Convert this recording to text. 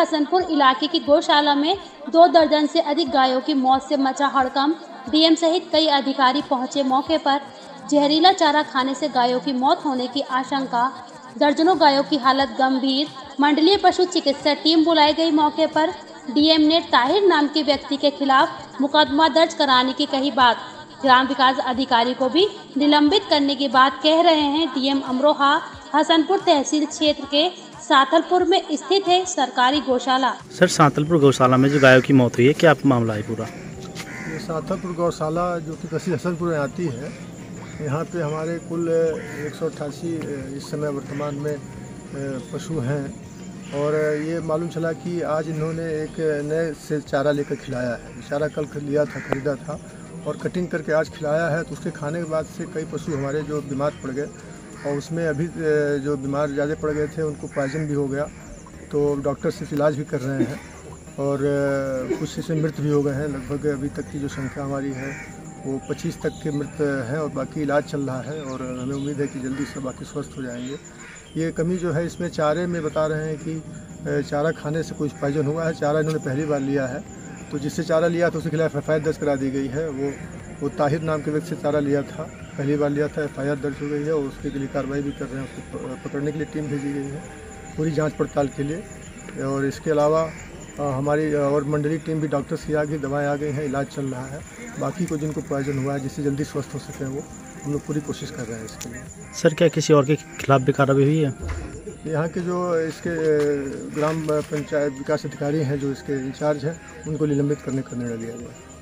हसनपुर इलाके की गौशाला में 2 दर्जन से अधिक गायों की मौत से मचा हड़कंप। डीएम सहित कई अधिकारी पहुंचे मौके पर। जहरीला चारा खाने से गायों की मौत होने की आशंका। दर्जनों गायों की हालत गंभीर। मंडलीय पशु चिकित्सा टीम बुलाई गई मौके पर। डीएम ने ताहिर नाम के व्यक्ति के खिलाफ मुकदमा दर्ज कराने की कही बात। ग्राम विकास अधिकारी को भी निलंबित करने की बात कह रहे हैं डीएम। अमरोहा हसनपुर तहसील क्षेत्र के साथलपुर में स्थित है सरकारी गौशाला। सर, साथलपुर गौशाला में जो गायों की मौत हुई है, क्या मामला है पूरा? ये साथलपुर गौशाला जो कि तहसील हसनपुर में आती है, यहाँ पे हमारे कुल 188 इस समय वर्तमान में पशु हैं। और ये मालूम चला कि आज इन्होंने एक नए से चारा लेकर खिलाया है। चारा कल लिया था, खरीदा था और कटिंग करके आज खिलाया है। तो उसके खाने के बाद से कई पशु हमारे जो बीमार पड़ गए और उसमें अभी जो बीमार ज़्यादा पड़ गए थे उनको पॉइजन भी हो गया। तो डॉक्टर से इलाज भी कर रहे हैं और कुछ इसमें मृत भी हो गए हैं। लगभग अभी तक की जो संख्या हमारी है वो 25 तक के मृत हैं और बाकी इलाज चल रहा है और हमें उम्मीद है कि जल्दी से बाकी स्वस्थ हो जाएंगे। ये कमी जो है इसमें चारे में बता रहे हैं कि चारा खाने से कुछ पॉइजन हुआ है। चारा इन्होंने पहली बार लिया है, तो जिससे चारा लिया तो उसके खिलाफ FIR दर्ज करा दी गई है। वो ताहिर नाम के व्यक्ति से चारा लिया था, पहली बार लिया था, FIR दर्ज हो गई है और उसके लिए कार्रवाई भी कर रहे हैं। उसको पकड़ने के लिए टीम भेजी गई है पूरी जांच पड़ताल के लिए। और इसके अलावा हमारी और मंडलीय टीम भी डॉक्टर से आ गई, दवाएँ आ गई हैं, इलाज चल रहा है। बाकी को जिनको पॉइजन हुआ है जिससे जल्दी स्वस्थ हो सकें वो हम लोग पूरी कोशिश कर रहे हैं इसके लिए। सर, क्या किसी और के खिलाफ भी कार्रवाई हुई है? यहाँ के जो इसके ग्राम पंचायत विकास अधिकारी हैं, जो इसके इंचार्ज हैं, उनको निलंबित करने का निर्णय लिया गया।